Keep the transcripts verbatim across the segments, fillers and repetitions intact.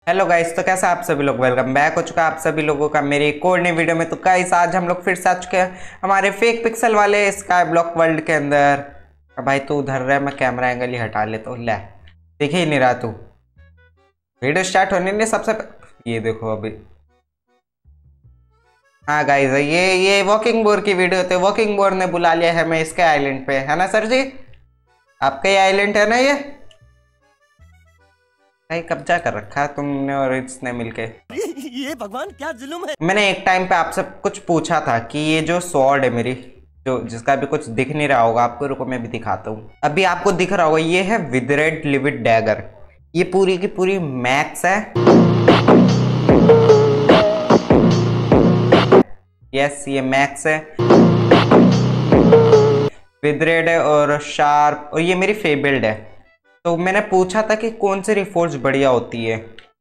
Hello guys, तो कैसा आप सभी लोग, वेलकम बैक हो चुका है आप सभी लोगों का मेरी एक और नई वीडियो में। तो गाइस आज हम लोग फिर से आ चुके हैं हमारे फेक पिक्सल वाले स्काई ब्लॉक वर्ल्ड के अंदर। अब भाई तू उधर रहा है, मैं कैमरा एंगल ही हटा लेता हूँ। ले दिख ही नहीं रहा तू। वीडियो स्टार्ट होने नहीं सबसे प... ये देखो अभी। हाँ गाइस, ये ये वॉकिंग बोर की वीडियो थी। वॉकिंग बोर ने बुला लिया है मैं इसके आइलैंड पे, है ना सर जी? आपका ही आइलैंड है ना ये? भाई कब्जा कर रखा है तुमने और इसने मिलके। ये भगवान क्या जुल्म है। मैंने एक टाइम पे आपसे कुछ पूछा था कि ये जो स्वॉर्ड है मेरी, जो जिसका अभी कुछ दिख नहीं रहा होगा आपको, रुको मैं भी दिखाता हूँ। अभी आपको दिख रहा होगा, ये है विदरेड लिविड डैगर। ये पूरी की पूरी मैक्स है। यस ये मैक्स है, विदरेड है और शार्प, और ये मेरी फेबल्ड है। तो मैंने पूछा था कि कौन सी रिफोर्ज बढ़िया होती है,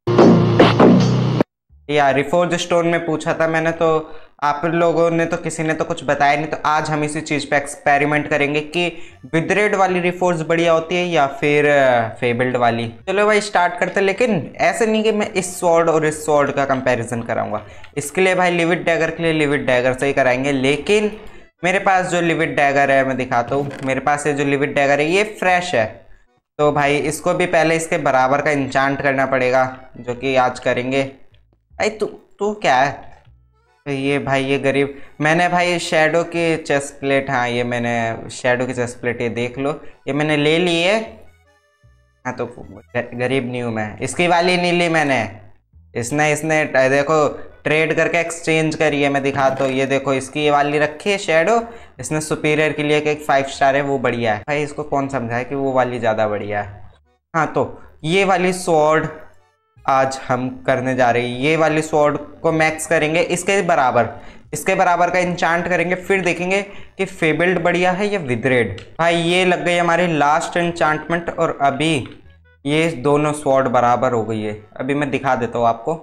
या रिफोर्ज स्टोन में पूछा था मैंने। तो आप लोगों ने तो किसी ने तो कुछ बताया नहीं। तो आज हम इसी चीज़ पे एक्सपेरिमेंट करेंगे कि विदरेड वाली रिफोर्ज बढ़िया होती है या फिर फेबल्ड वाली। चलो भाई स्टार्ट करते। लेकिन ऐसे नहीं कि मैं इस स्वॉर्ड और इस स्वॉर्ड का कंपैरिजन कराऊंगा। इसके लिए भाई लिविड डैगर के लिए लिविड डैगर से ही कराएंगे। लेकिन मेरे पास जो लिविड डैगर है मैं दिखाता हूँ। मेरे पास ये जो लिविड डैगर है ये फ्रेश है। तो भाई इसको भी पहले इसके बराबर का इंचांट करना पड़ेगा, जो कि आज करेंगे। भाई तू तू क्या है? तो ये भाई ये गरीब, मैंने भाई शैडो की चेस्ट प्लेट, हाँ ये मैंने शैडो की चेस्ट प्लेट, ये देख लो ये मैंने ले ली है। हाँ तो गरीब नहीं हूँ मैं, इसकी वाली नहीं ली मैंने। इसने इसने देखो ट्रेड करके एक्सचेंज करी है। मैं दिखाता हूँ, ये देखो इसकी ये वाली रखी है शैडो। इसने सुपीरियर के लिए एक फाइव स्टार है, वो बढ़िया है। भाई इसको कौन समझाए कि वो वाली ज़्यादा बढ़िया है। हाँ तो ये वाली स्वॉर्ड आज हम करने जा रहे हैं। ये वाली स्वॉर्ड को मैक्स करेंगे इसके बराबर, इसके बराबर का इंचांट करेंगे। फिर देखेंगे कि फेबल्ड बढ़िया है या विदरेड। भाई ये लग गई हमारी लास्ट इंचांटमेंट, और अभी ये दोनों स्वॉर्ड बराबर हो गई है। अभी मैं दिखा देता हूँ आपको।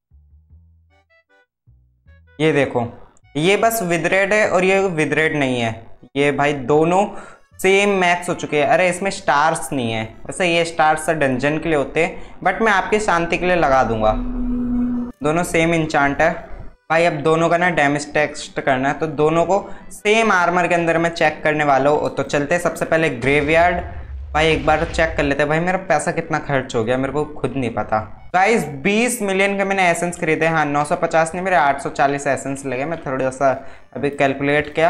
ये देखो ये बस विदरेड है और ये विदरेड नहीं है। ये भाई दोनों सेम मैक्स हो चुके हैं। अरे इसमें स्टार्स नहीं है, वैसे ये स्टार्स डंजन के लिए होते हैं, बट मैं आपकी शांति के लिए लगा दूंगा। दोनों सेम इंचांट है। भाई अब दोनों का ना डैमेज टेस्ट करना है, तो दोनों को सेम आर्मर के अंदर मैं चेक करने वाला हूँ। तो चलते सबसे पहले ग्रेवयार्ड। भाई एक बार चेक कर लेते हैं। भाई मेरा पैसा कितना खर्च हो गया मेरे को खुद नहीं पता। गाइस बीस मिलियन के मैंने एसेंस खरीदे। हाँ नौ सौ पचास नहीं, मेरे आठ सौ चालीस एसेंस लगे। मैं थोड़ा सा अभी कैलकुलेट किया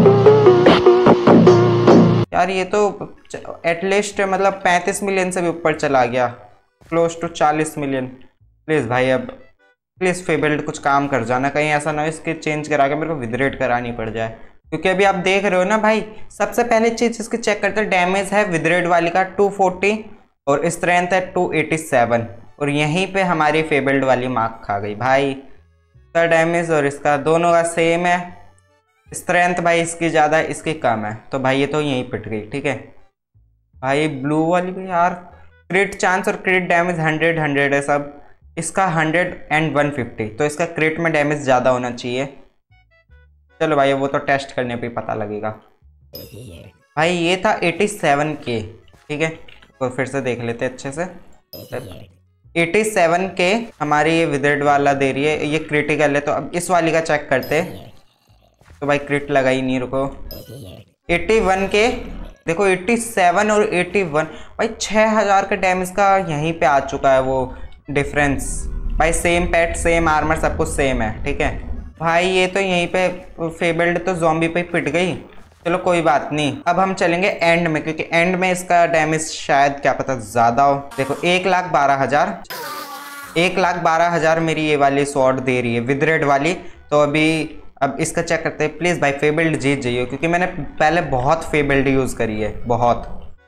यार, ये तो एटलीस्ट मतलब पैंतीस मिलियन से भी ऊपर चला गया, क्लोज टू चालीस मिलियन। प्लीज़ भाई अब प्लीज़ फेबल्ड कुछ काम कर जाना, कहीं ऐसा ना हो इसके चेंज करा के मेरे को विदरेड करानी पड़ जाए। क्योंकि अभी आप देख रहे हो ना भाई, सबसे पहले चीज़ इसकी चेक करते हैं। डैमेज है विदरेड वाली का टू फोर्टी और स्ट्रेंथ है टू एटी सेवन, और यहीं पे हमारी फेबल्ड वाली मार्क खा गई। भाई इसका डैमेज और इसका दोनों का सेम है। स्ट्रेंथ भाई इसकी ज़्यादा इसकी कम है, तो भाई ये तो यहीं पिट गई। ठीक है भाई ब्लू वाली भी यार, क्रिट चांस और क्रिट डैमेज हंड्रेड हंड्रेड है सब। इसका हंड्रेड एंड वन फिफ्टी, तो इसका क्रिट में डैमेज ज़्यादा होना चाहिए। चलो भाई वो तो टेस्ट करने पे पता लगेगा। भाई ये था एटी सेवन के, ठीक है तो फिर से देख लेते हैं अच्छे से। एटी सेवन के हमारी ये विदर्ड वाला दे रही है, ये क्रिटिकल है। तो अब इस वाली का चेक करते हैं। तो भाई क्रिट लगा ही नहीं, रुको। इक्यासी के देखो, सत्तासी और इक्यासी, भाई छः हज़ार के डैमेज का यहीं पे आ चुका है वो डिफरेंस। भाई सेम पेट सेम आर्मर सब कुछ सेम है। ठीक है भाई ये तो यहीं पे फेबल्ड तो ज़ॉम्बी पे पिट गई। चलो कोई बात नहीं, अब हम चलेंगे एंड में, क्योंकि एंड में इसका डैमेज शायद क्या पता ज़्यादा हो। देखो एक लाख बारह हज़ार एक लाख बारह हज़ार मेरी ये वाली स्वॉर्ड दे रही है विदरेड वाली। तो अभी अब इसका चेक करते हैं। प्लीज़ भाई फेबल्ड जीत जाइए, क्योंकि मैंने पहले बहुत फेबल्ड यूज़ करी है, बहुत।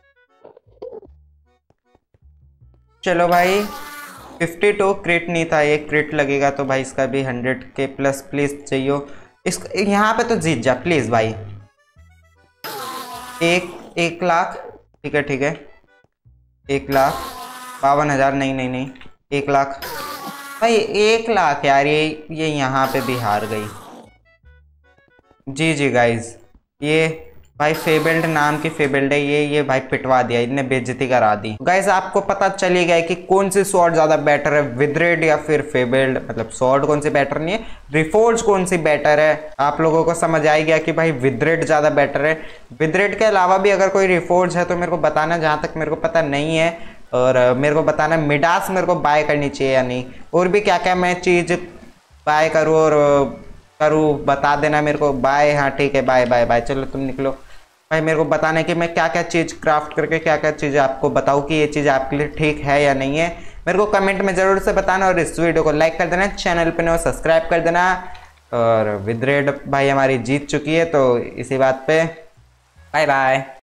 चलो भाई बावन क्रिट नहीं था, एक क्रिट लगेगा तो भाई इसका भी हंड्रेड के प्लस प्लीज़ चाहिए। इस यहाँ पे तो जीत जा प्लीज़ भाई। एक एक लाख ठीक है ठीक है एक लाख बावन हज़ार नहीं नहीं नहीं एक लाख भाई एक लाख यार, ये ये यहाँ पे भी हार गई। जी जी गाइज, ये भाई फेबल्ड नाम की फेबल्ड है ये ये भाई पिटवा दिया, इनने बेइज्जती करा दी। गाइस आपको पता चल ही गया कि कौन सी स्वॉर्ड ज्यादा बेटर है, विदरेड या फिर फेबल्ड, मतलब स्वॉर्ड कौन सी बेटर नहीं है, रिफोर्ज कौन सी बेटर है। आप लोगों को समझ आ गया कि भाई विदरेड ज्यादा बेटर है। विदरेड के अलावा भी अगर कोई रिफोर्ज है तो मेरे को बताना, जहां तक मेरे को पता नहीं है, और मेरे को बताना मिडास मेरे को बाय करनी चाहिए या नहीं, और भी क्या क्या मैं चीज बाय करूँ और करूँ बता देना मेरे को। बाय, हाँ ठीक है, बाय बाय बाय, चलो तुम निकलो। भाई मेरे को बताना है कि मैं क्या क्या चीज़ क्राफ्ट करके क्या क्या चीज़ आपको बताऊँ कि ये चीज़ आपके लिए ठीक है या नहीं है। मेरे को कमेंट में ज़रूर से बताना, और इस वीडियो को लाइक कर देना, चैनल पे नए सब्सक्राइब कर देना। और विदरेड भाई हमारी जीत चुकी है, तो इसी बात पे बाय बाय।